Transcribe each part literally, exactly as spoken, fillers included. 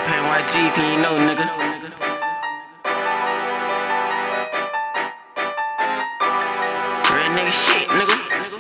Pan Y G if you ain't know, nigga. Real nigga shit, nigga.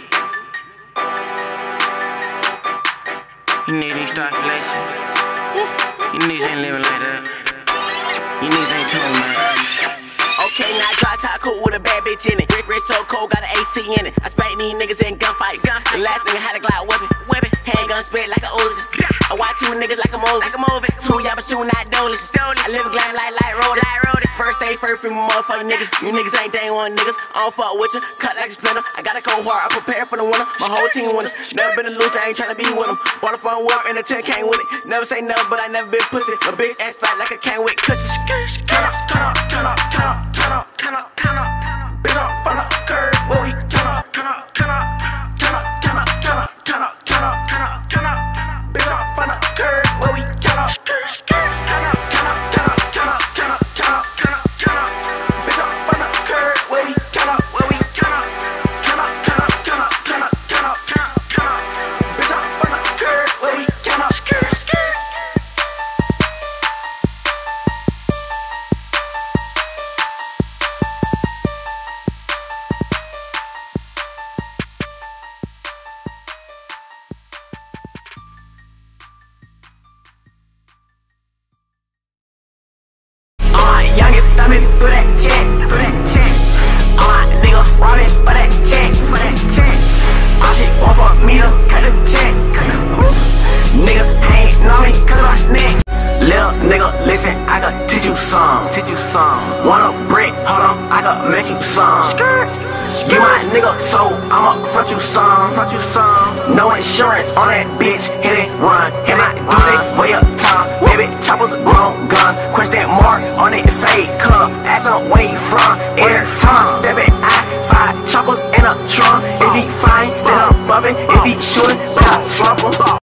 You niggas need to start flexing. You niggas ain't living like that. You niggas ain't talking about it. Okay, now dry top cool with a bad bitch in it. Wrist, wrist so cold, got an A C in it. I spank these niggas in gunfights. Gun. The last nigga had a Glock weapon. Weapon. Handgun spit like a Uzi. I watch you niggas like a movie. Like a movie. Two y'all but shooting out dollies. I live a glass like light road. Light road. First day, first free motherfucking niggas. You niggas ain't day one niggas. I don't fuck with you. Cut like a splinter. I got a cold heart. I prepare for the winter. My whole team winners. Never been a loser. I ain't tryna be with them. Bought a phone whip and a ten came with it. Never say never, but I never been pussy. My bitch ass fat like a can with cushions. Turn up, turn up, turn up, turn up, turn up, turn up, turn up. Bitch up, front up, curve. Where we turn up, turn up, turn up, turn up, turn up, turn up, turn up, turn up, turn up, turn up. Bitch up, front up, curve. Where we turn up, turn up, turn up, turn up, turn up, turn up, turn up, turn up, turn up. Bitch up, front up, curve. Where we turn up, where we turn up, turn up, turn up, turn up, turn up, turn up, turn up, turn up. Bitch up, front up, curve. Where we turn up, skirt, skirt. Thumbing through that check, through that check. All my niggas robbing for that check, for that check. All shit want for me to cut the check. Niggas hating on me cause of my neck. Lil' nigga, listen, I can teach you some, teach you some. Want a brick? Hold on, I can make you some. You my nigga, so I'ma front you some, front you some. No insurance on that bitch, hit it, run. Hit it, do it, way up top. Baby, choppers a grown gun. Question mark on it, fake color. Ask him where he from. Every time step it, I five choppers in a trunk. If he fine, then I'm bumping. If he shooting, then I slump him.